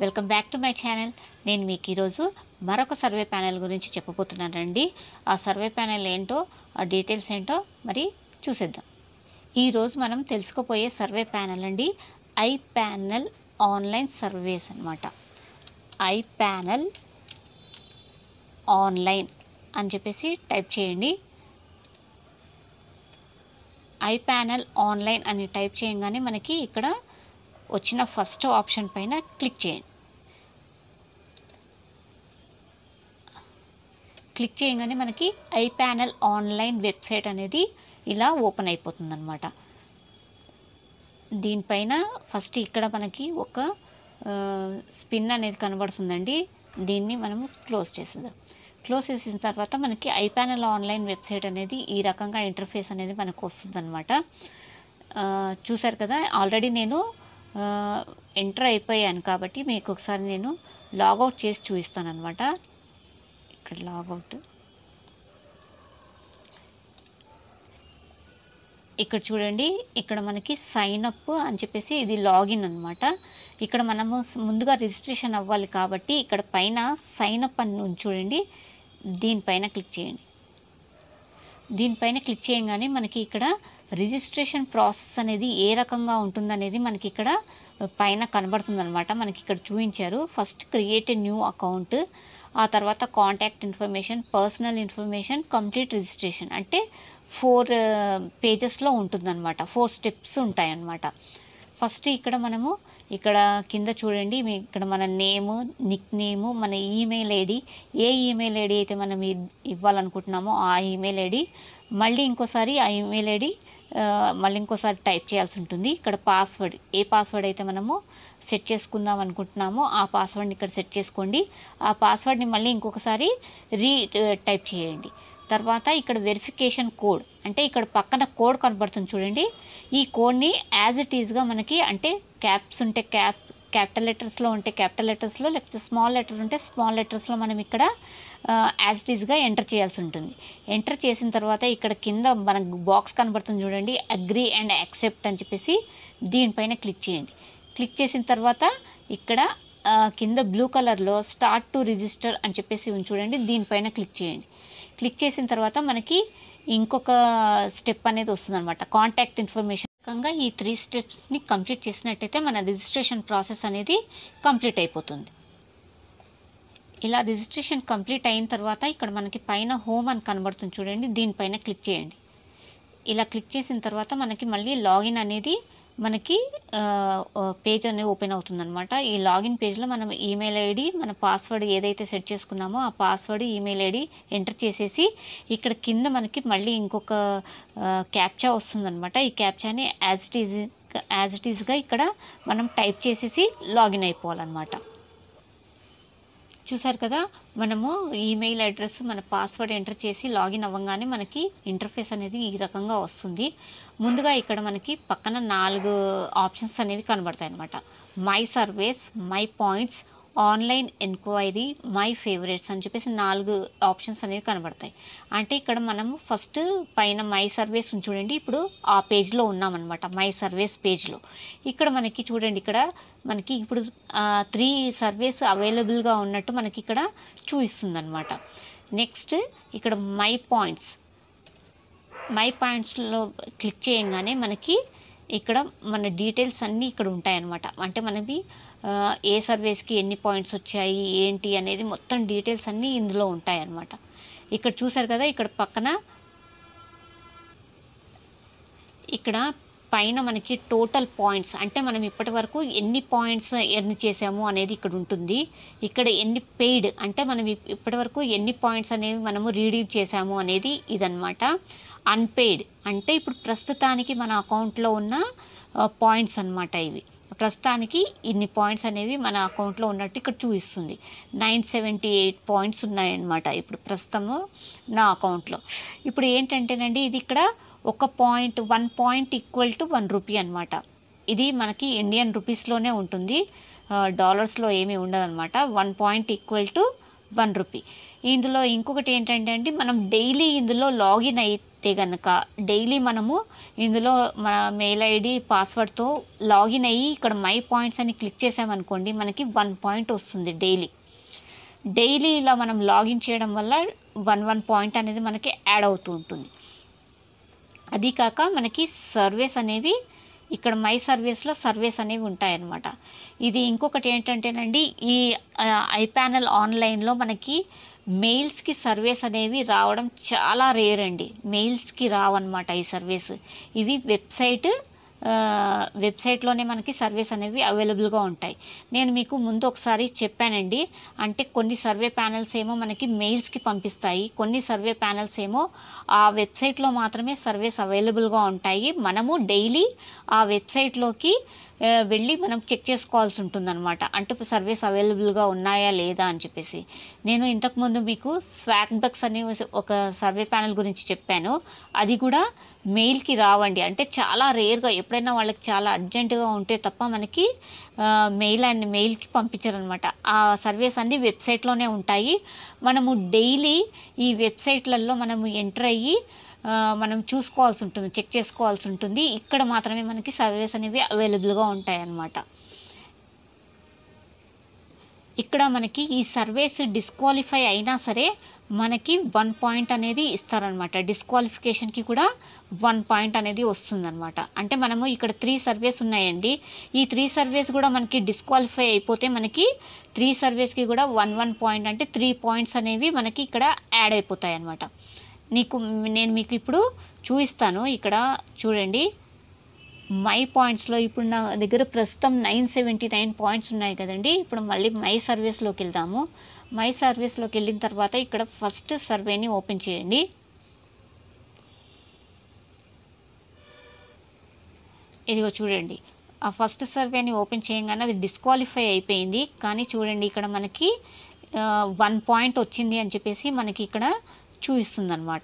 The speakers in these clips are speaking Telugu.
Welcome back to my channel. నేను మీకు ఈరోజు మరొక సర్వే ప్యానెల్ గురించి చెప్పబోతున్నానండి. ఆ సర్వే ప్యానెల్ ఏంటో, ఆ డీటెయిల్స్ ఏంటో మరి చూసేద్దాం. ఈరోజు మనం తెలుసుకోపోయే సర్వే ప్యానెల్ అండి ఐ ప్యానెల్ ఆన్లైన్ సర్వేస్ అన్నమాట. ఐ ప్యానెల్ ఆన్లైన్ అని చెప్పేసి టైప్ చేయండి. ఐ ప్యానెల్ ఆన్లైన్ అని టైప్ చేయగానే మనకి ఇక్కడ వచ్చిన ఫస్ట్ ఆప్షన్ పైన క్లిక్ చేయండి. క్లిక్ చేయగానే మనకి ఐ ప్యానెల్ ఆన్లైన్ వెబ్సైట్ అనేది ఇలా ఓపెన్ అయిపోతుంది అన్నమాట. దీనిపైన ఫస్ట్ ఇక్కడ మనకి ఒక స్పిన్ అనేది కనబడుతుందండి. దీన్ని మనము క్లోజ్ చేసేద్దాం. క్లోజ్ చేసిన తర్వాత మనకి ఐ ప్యానెల్ ఆన్లైన్ వెబ్సైట్ అనేది ఈ రకంగా ఇంటర్ఫేస్ అనేది మనకు వస్తుందన్నమాట. చూసారు కదా, ఆల్రెడీ నేను ఎంటర్ అయిపోయాను కాబట్టి మీకు ఒకసారి నేను లాగౌట్ చేసి చూపిస్తాను అనమాట. ఇక్కడ లాగౌట్, ఇక్కడ చూడండి, ఇక్కడ మనకి సైన్ అప్ అని చెప్పేసి ఇది లాగిన్ అనమాట. ఇక్కడ మనము ముందుగా రిజిస్ట్రేషన్ అవ్వాలి కాబట్టి ఇక్కడ పైన సైన్ అప్ అని చూడండి, దీనిపైన క్లిక్ చేయండి. దీనిపైన క్లిక్ చేయగానే మనకి ఇక్కడ రిజిస్ట్రేషన్ ప్రాసెస్ అనేది ఏ రకంగా ఉంటుందనేది మనకి ఇక్కడ పైన కనబడుతుందన్నమాట. మనకి ఇక్కడ చూపించారు. First create a new account, ఆ తర్వాత contact information, personal information, complete registration, అంటే 4 పేజెస్లో ఉంటుందన్నమాట. 4 స్టెప్స్ ఉంటాయన్నమాట. ఫస్ట్ ఇక్కడ మనము ఇక్కడ కింద చూడండి, ఇక్కడ మన నేము, నిక్ నేము, మన ఈమెయిల్ ఐడి, ఏ ఈమెయిల్ ఐడి అయితే మనం ఇవ్వాలనుకుంటున్నామో ఆ ఈమెయిల్ ఐడి, మళ్ళీ ఇంకోసారి ఆ ఈమెయిల్ ఐడి మళ్ళీ ఇంకోసారి టైప్ చేయాల్సి ఉంటుంది. ఇక్కడ పాస్వర్డ్, ఏ పాస్వర్డ్ అయితే మనము సెట్ చేసుకుందాం అనుకుంటున్నామో ఆ పాస్వర్డ్ని ఇక్కడ సెట్ చేసుకోండి. ఆ పాస్వర్డ్ని మళ్ళీ ఇంకొకసారి టైప్ చేయండి. తర్వాత ఇక్కడ వెరిఫికేషన్ కోడ్, అంటే ఇక్కడ పక్కన కోడ్ కనబడుతుంది చూడండి. ఈ కోడ్ని యాజ్ ఇట్ ఈజ్గా మనకి, అంటే క్యాప్స్ ఉంటే క్యాపిటల్ లెటర్స్లో ఉంటే క్యాపిటల్ లెటర్స్లో, లేకపోతే స్మాల్ లెటర్ ఉంటే స్మాల్ లెటర్స్లో మనం ఇక్కడ యాజ్ ఇట్ ఈజ్గా ఎంటర్ చేయాల్సి ఉంటుంది. ఎంటర్ చేసిన తర్వాత ఇక్కడ కింద మనకు బాక్స్ కనబడుతుంది చూడండి, అగ్రీ అండ్ యాక్సెప్ట్ అని చెప్పేసి దీనిపైన క్లిక్ చేయండి. క్లిక్ చేసిన తర్వాత ఇక్కడ కింద బ్లూ కలర్లో స్టార్ట్ టు రిజిస్టర్ అని చెప్పేసి చూడండి, దీనిపైన క్లిక్ చేయండి. క్లిక్ చేసిన తర్వాత మనకి ఇంకొక స్టెప్ అనేది వస్తుందన్నమాట, కాంటాక్ట్ ఇన్ఫర్మేషన్. రకంగా ఈ 3 స్టెప్స్ని కంప్లీట్ చేసినట్టయితే మన రిజిస్ట్రేషన్ ప్రాసెస్ అనేది కంప్లీట్ అయిపోతుంది. ఇలా రిజిస్ట్రేషన్ కంప్లీట్ అయిన తర్వాత ఇక్కడ మనకి పైన హోమ్ అని కనబడుతుంది చూడండి, దీనిపైన క్లిక్ చేయండి. ఇలా క్లిక్ చేసిన తర్వాత మనకి మళ్ళీ లాగిన్ అనేది మనకి పేజ్ అనేది ఓపెన్ అవుతుందన్నమాట. ఈ లాగిన్ పేజ్లో మనం ఈమెయిల్ ఐడి, మన పాస్వర్డ్ ఏదైతే సెట్ చేసుకున్నామో ఆ పాస్వర్డ్, ఈమెయిల్ ఐడి ఎంటర్ చేసేసి ఇక్కడ కింద మనకి మళ్ళీ ఇంకొక క్యాప్చా వస్తుందన్నమాట. ఈ క్యాప్చాని యాజ్ ఇట్ ఈజ్గా ఇక్కడ మనం టైప్ చేసేసి లాగిన్ అయిపోవాలన్నమాట. చూసారు కదా, మనము ఈమెయిల్ అడ్రస్, మన పాస్వర్డ్ ఎంటర్ చేసి లాగిన్ అవ్వగానే మనకి ఇంటర్ఫేస్ అనేది ఈ రకంగా వస్తుంది. ముందుగా ఇక్కడ మనకి పక్కన 4 ఆప్షన్స్ అనేవి కనబడతాయి అన్నమాట. My surveys, my points, online enquiry, my favourites అని చెప్పేసి 4 ఆప్షన్స్ అనేవి కనబడతాయి. అంటే ఇక్కడ మనము ఫస్ట్ పైన మై సర్వేస్ చూడండి, ఇప్పుడు ఆ పేజ్లో ఉన్నామన్నమాట, మై సర్వేస్ పేజ్లో. ఇక్కడ మనకి చూడండి, ఇక్కడ మనకి ఇప్పుడు 3 సర్వేస్ అవైలబుల్గా ఉన్నట్టు మనకి ఇక్కడ చూపిస్తుందన్నమాట. నెక్స్ట్ ఇక్కడ మై పాయింట్స్లో క్లిక్ చేయగానే మనకి ఇక్కడ మన డీటెయిల్స్ అన్నీ ఇక్కడ ఉంటాయన్నమాట. అంటే మనకి ఏ సర్వేస్కి ఎన్ని పాయింట్స్ వచ్చాయి ఏంటి అనేది మొత్తం డీటెయిల్స్ అన్నీ ఇందులో ఉంటాయన్నమాట. ఇక్కడ చూసారు కదా, ఇక్కడ పక్కన ఇక్కడ పైన మనకి టోటల్ పాయింట్స్, అంటే మనం ఇప్పటి వరకు ఎన్ని పాయింట్స్ ఎర్న్ చేసాము అనేది ఇక్కడ ఉంటుంది. ఇక్కడ ఎన్ని పెయిడ్, అంటే మనం ఇప్పటి వరకు ఎన్ని పాయింట్స్ అనేవి మనము రీడీమ్ చేసాము అనేది ఇదన్నమాట. అన్పెయిడ్ అంటే ఇప్పుడు ప్రస్తుతానికి మన అకౌంట్లో ఉన్న పాయింట్స్ అన్నమాట. ఇవి ప్రస్తుతానికి ఇన్ని పాయింట్స్ అనేవి మన అకౌంట్లో ఉన్నట్టు ఇక్కడ చూపిస్తుంది. 978 పాయింట్స్ ఉన్నాయన్నమాట ఇప్పుడు ప్రస్తుతము నా అకౌంట్లో. ఇప్పుడు ఏంటంటేనండి, ఇది ఇక్కడ 1 పాయింట్ ఈక్వల్ టు 1 రూపీ అనమాట. ఇది మనకి ఇండియన్ రూపీస్లోనే ఉంటుంది, డాలర్స్లో ఏమీ ఉండదన్నమాట. 1 పాయింట్ ఈక్వల్ టు 1 రూపీ. ఇందులో ఇంకొకటి ఏంటంటే అండి, మనం డైలీ ఇందులో లాగిన్ అయితే గనక డైలీ మనము ఇందులో మన మెయిల్ ఐడి పాస్వర్డ్తో లాగిన్ అయ్యి ఇక్కడ మై పాయింట్స్ అని క్లిక్ చేసామనుకోండి, మనకి 1 పాయింట్ వస్తుంది డైలీ ఇలా మనం లాగిన్ చేయడం వల్ల 1 పాయింట్ అనేది మనకి యాడ్ అవుతూ ఉంటుంది. అది కాక మనకి సర్వేస్ అనేవి ఇక్కడ మై సర్వీస్లో సర్వేస్ అనేవి ఉంటాయన్నమాట. ఇది ఇంకొకటి ఏంటంటేనండి, ఈ ఐపానల్ ఆన్లైన్లో మనకి మెయిల్స్కి సర్వేస్ అనేవి రావడం చాలా రేర్ అండి. మెయిల్స్కి రావన్నమాట ఈ సర్వేస్. ఇవి వెబ్సైట్లోనే మనకి సర్వేస్ అనేవి అవైలబుల్గా ఉంటాయి. నేను మీకు ముందు ఒకసారి చెప్పానండి. అంటే కొన్ని సర్వే ప్యానెల్స్ ఏమో మనకి మెయిల్స్కి పంపిస్తాయి, కొన్ని సర్వే ప్యానెల్స్ ఏమో ఆ వెబ్సైట్లో మాత్రమే సర్వేస్ అవైలబుల్గా ఉంటాయి. మనము డైలీ ఆ వెబ్సైట్లోకి వెళ్ళి మనం చెక్ చేసుకోవాల్సి ఉంటుందన్నమాట. అంటే సర్వేస్ అవైలబుల్గా ఉన్నాయా లేదా అని చెప్పేసి. నేను ఇంతకుముందు మీకు స్వాగ్ బక్స్ అనే ఒక సర్వే ప్యానెల్ గురించి చెప్పాను. అది కూడా మెయిల్కి రావండి. అంటే చాలా రేర్గా, ఎప్పుడైనా వాళ్ళకి చాలా అర్జెంటుగా ఉంటే తప్ప మనకి మెయిల్కి పంపించారనమాట. ఆ సర్వేస్ అన్నీ వెబ్సైట్లోనే ఉంటాయి. మనము డైలీ ఈ వెబ్సైట్లలో మనము ఎంటర్ అయ్యి మనం చూసుకోవాల్సి ఉంటుంది, చెక్ చేసుకోవాల్సి ఉంటుంది. ఇక్కడ మాత్రమే మనకి సర్వేస్ అనేవి అవైలబుల్గా ఉంటాయన్నమాట. ఇక్కడ మనకి ఈ సర్వేస్ డిస్క్వాలిఫై అయినా సరే మనకి 1 పాయింట్ అనేది ఇస్తారనమాట. డిస్క్వాలిఫికేషన్కి కూడా 1 పాయింట్ అనేది వస్తుందన్నమాట. అంటే మనము ఇక్కడ 3 సర్వేస్ ఉన్నాయండి. ఈ 3 సర్వేస్ కూడా మనకి డిస్క్వాలిఫై అయిపోతే మనకి 3 సర్వేస్కి కూడా 1 పాయింట్, అంటే 3 పాయింట్స్ అనేవి మనకి ఇక్కడ యాడ్ అయిపోతాయి అన్నమాట. నేను మీకు ఇప్పుడు చూపిస్తాను. ఇక్కడ చూడండి, మై పాయింట్స్లో ఇప్పుడు నా దగ్గర ప్రస్తుతం 979 పాయింట్స్ ఉన్నాయి కదండి. ఇప్పుడు మళ్ళీ మై సర్వీస్లోకి వెళ్దాము. మై సర్వీస్లోకి వెళ్ళిన తర్వాత ఇక్కడ ఫస్ట్ సర్వేని ఓపెన్ చేయండి. ఇదిగో చూడండి, ఆ ఫస్ట్ సర్వేని ఓపెన్ చేయగానే అది డిస్క్వాలిఫై అయిపోయింది. కానీ చూడండి, ఇక్కడ మనకి 1 పాయింట్ వచ్చింది అని చెప్పేసి మనకి ఇక్కడ చూపిస్తుంది అన్నమాట.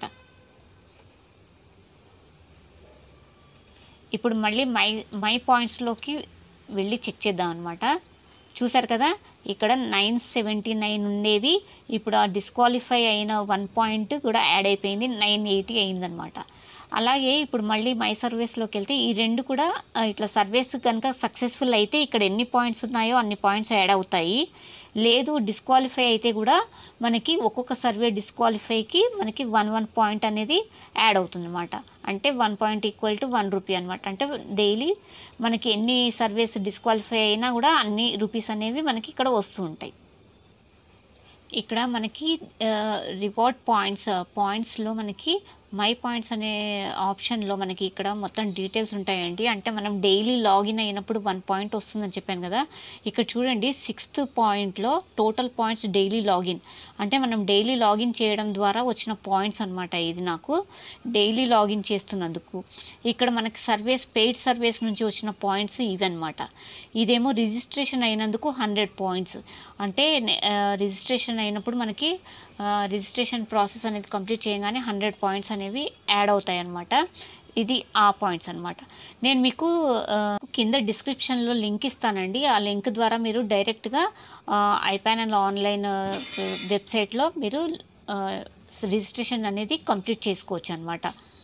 ఇప్పుడు మళ్ళీ మై పాయింట్స్లోకి వెళ్ళి చెక్ చేద్దాం అనమాట. చూసారు కదా, ఇక్కడ 979 ఉండేవి, ఇప్పుడు ఆ డిస్క్వాలిఫై అయిన 1 పాయింట్ కూడా యాడ్ అయిపోయింది, 980 అయిందనమాట. అలాగే ఇప్పుడు మళ్ళీ మై సర్వీస్లోకి వెళ్తే ఈ రెండు కూడా ఇట్లా సర్వీస్ కనుక సక్సెస్ఫుల్ అయితే ఇక్కడ ఎన్ని పాయింట్స్ ఉన్నాయో అన్ని పాయింట్స్ యాడ్ అవుతాయి. లేదు డిస్క్వాలిఫై అయితే కూడా మనకి ఒక్కొక్క సర్వే డిస్క్వాలిఫైకి మనకి 1 పాయింట్ అనేది యాడ్ అవుతుంది అనమాట. అంటే 1 పాయింట్ ఈక్వల్ టు 1 రూపీ అనమాట. అంటే డైలీ మనకి ఎన్ని సర్వేస్ డిస్క్వాలిఫై అయినా కూడా అన్ని రూపీస్ అనేవి మనకి ఇక్కడ వస్తూ ఉంటాయి. ఇక్కడ మనకి రివార్డ్ పాయింట్స్లో మనకి మై పాయింట్స్ అనే ఆప్షన్లో మనకి ఇక్కడ మొత్తం డీటెయిల్స్ ఉంటాయండి. అంటే మనం డైలీ లాగిన్ అయినప్పుడు 1 పాయింట్ వస్తుందని చెప్పాను కదా. ఇక్కడ చూడండి, 6th పాయింట్లో టోటల్ పాయింట్స్ డైలీ లాగిన్, అంటే మనం డైలీ లాగిన్ చేయడం ద్వారా వచ్చిన పాయింట్స్ అనమాట. ఇది నాకు డైలీ లాగిన్ చేస్తున్నందుకు. ఇక్కడ మనకి పెయిడ్ సర్వేస్ నుంచి వచ్చిన పాయింట్స్ ఇవన్నమాట. ఇదేమో రిజిస్ట్రేషన్ అయినందుకు 100 పాయింట్స్. అంటే రిజిస్ట్రేషన్ అయినప్పుడు మనకి రిజిస్ట్రేషన్ ప్రాసెస్ అనేది కంప్లీట్ చేయగానే 100 పాయింట్స్ అనేవి యాడ్ అవుతాయి అన్నమాట. ఇది ఆ పాయింట్స్ అనమాట. నేను మీకు కింద డిస్క్రిప్షన్లో లింక్ ఇస్తానండి. ఆ లింక్ ద్వారా మీరు డైరెక్ట్గా ఐపానల్ ఆన్లైన్ వెబ్సైట్లో మీరు రిజిస్ట్రేషన్ అనేది కంప్లీట్ చేసుకోవచ్చు అనమాట.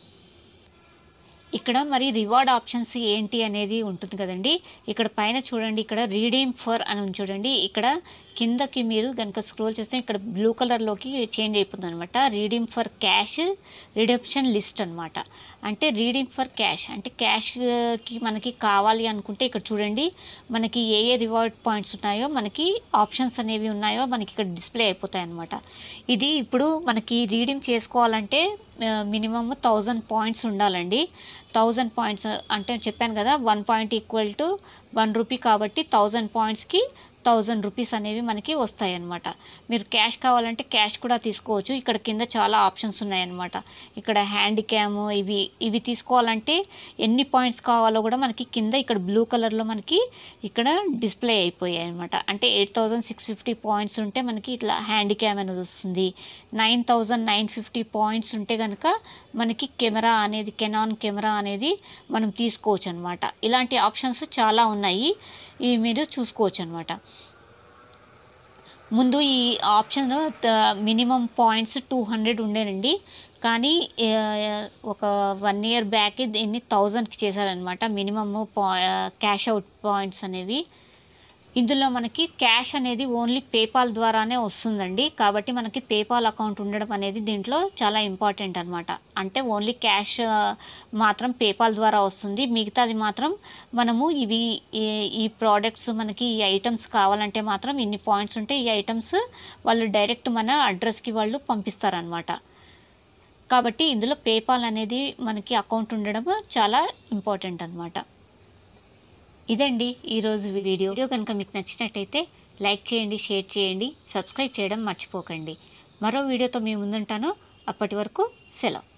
ఇక్కడ మరి రివార్డ్ ఆప్షన్స్ ఏంటి అనేది ఉంటుంది కదండి. ఇక్కడ పైన చూడండి, ఇక్కడ రీడీమ్ ఫర్ అని ఉంది చూడండి. ఇక్కడ కిందకి మీరు కనుక స్క్రోల్ చేస్తే ఇక్కడ బ్లూ కలర్లోకి చేంజ్ అయిపోతుంది అనమాట. Redeem for cash redemption list అనమాట. అంటే రీడీమ్ ఫర్ క్యాష్ అంటే క్యాష్కి మనకి కావాలి అనుకుంటే ఇక్కడ చూడండి, మనకి ఏ రివార్డ్ పాయింట్స్ ఉన్నాయో మనకి ఆప్షన్స్ అనేవి ఉన్నాయో మనకి ఇక్కడ డిస్ప్లే అయిపోతాయి అనమాట. ఇది ఇప్పుడు మనకి రీడీమ్ చేసుకోవాలంటే మినిమమ్ 1000 పాయింట్స్ ఉండాలండి. 1000 పాయింట్స్ అంటే చెప్పాను కదా, 1 పాయింట్ ఈక్వల్ టు 1 రూపీ కాబట్టి 1000 పాయింట్స్కి 1000 రూపీస్ అనేవి మనకి వస్తాయి అన్నమాట. మీరు క్యాష్ కావాలంటే క్యాష్ కూడా తీసుకోవచ్చు. ఇక్కడ కింద చాలా ఆప్షన్స్ ఉన్నాయన్నమాట. ఇక్కడ హ్యాండిక్యామ్ ఇవి తీసుకోవాలంటే ఎన్ని పాయింట్స్ కావాలో కూడా మనకి కింద ఇక్కడ బ్లూ కలర్లో మనకి ఇక్కడ డిస్ప్లే అయిపోయాయి అనమాట. అంటే 8650 పాయింట్స్ ఉంటే మనకి ఇట్లా హ్యాండిక్యామ్ అనేది వస్తుంది. 9950 పాయింట్స్ ఉంటే కనుక మనకి కెనాన్ కెమెరా అనేది మనం తీసుకోవచ్చు అనమాట. ఇలాంటి ఆప్షన్స్ చాలా ఉన్నాయి, ఇవి మీరు చూసుకోవచ్చు అనమాట. ముందు ఈ ఆప్షన్ మినిమమ్ పాయింట్స్ 200 ఉండేనండి. కానీ ఒక 1 ఇయర్ బ్యాక్ దీన్ని 1000కి చేశారనమాట. మినిమమ్ క్యాష్ అవుట్ పాయింట్స్ అనేవి. ఇందులో మనకి క్యాష్ అనేది ఓన్లీ పేపాల్ ద్వారానే వస్తుందండి. కాబట్టి మనకి పేపాల్ అకౌంట్ ఉండడం అనేది దీంట్లో చాలా ఇంపార్టెంట్ అనమాట. అంటే ఓన్లీ క్యాష్ మాత్రం పేపాల్ ద్వారా వస్తుంది. మిగతాది మాత్రం మనము ఈ ప్రోడక్ట్స్ మనకి ఈ ఐటమ్స్ కావాలంటే మాత్రం ఇన్ని పాయింట్స్ ఉంటే ఈ ఐటమ్స్ వాళ్ళు డైరెక్ట్ మన అడ్రస్కి వాళ్ళు పంపిస్తారనమాట. కాబట్టి ఇందులో పేపాల్ అనేది మనకి అకౌంట్ ఉండడం చాలా ఇంపార్టెంట్ అనమాట. ఇదండి ఈరోజు వీడియో కనుక మీకు నచ్చినట్టయితే లైక్ చేయండి, షేర్ చేయండి, సబ్స్క్రైబ్ చేయడం మర్చిపోకండి. మరో వీడియోతో మీ ముందుంటాను. అప్పటి వరకు సెలవు.